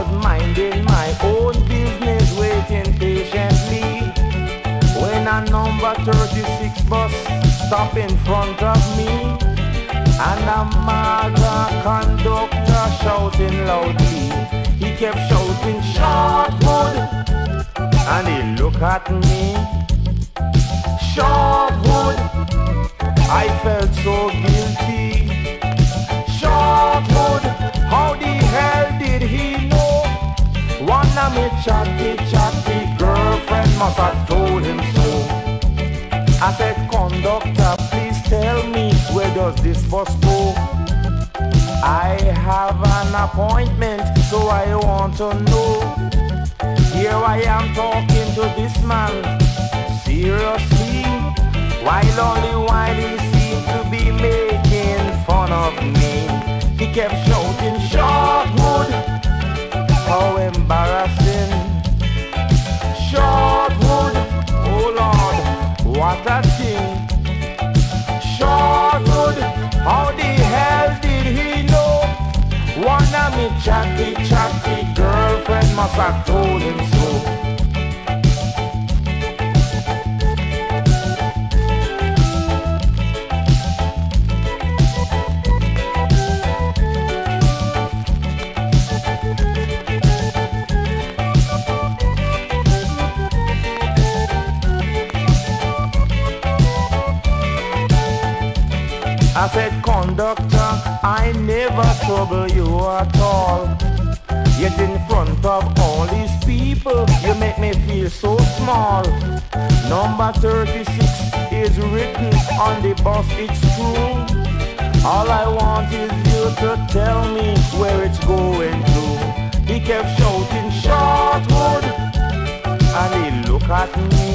was minding my own business, waiting patiently, when a number 36 bus stopped in front of me, and a MAGA conductor shouting loudly. He kept shouting, "Shortwood," and he looked at me. Shortwood, I felt so guilty. Shortwood, how the hell did he know? One of me chatty girlfriend must have told him so. I said, "Conductor, please tell me, where does this bus go? I have an appointment, so I want to know." Here I am talking to this man seriously, while he seemed to be making fun of me. He kept shouting, "Shortwood," how embarrassing. Shortwood, oh Lord, what a thing. Shortwood, how the hell did he know? One of me chatty girlfriend must have told him so. I said, "Conductor, I never trouble you at all. Yet in front of all these people, you make me feel so small. Number 36 is written on the bus, it's true. All I want is you to tell me where it's going to." He kept shouting, "Shortwood," and he looked at me.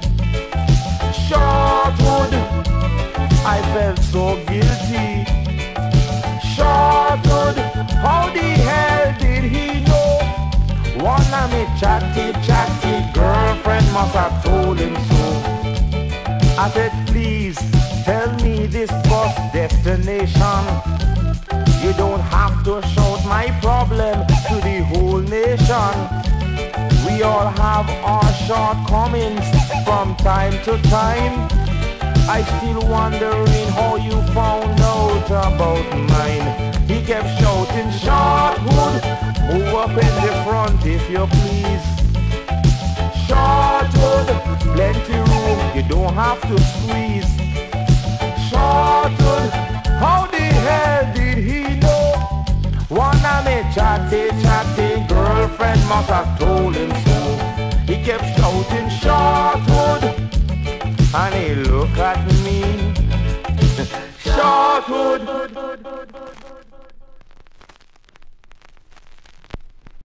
Shortwood, I felt so guilty. Shortwood, how the hell did he know? One of me chatty girlfriend must have told him so. I said, "Please tell me this bus destination. You don't have to shout my problem to the whole nation. We all have our shortcomings from time to time. I still wondering how you found out about mine." He kept shouting, "Shortwood, move up in the front if you please. Shortwood, plenty room, you don't have to squeeze. Shortwood, how the hell did he know?" One of me chatty girlfriend must have told him so. He kept shouting, "Shortwood," and he looked at me. Shortwood.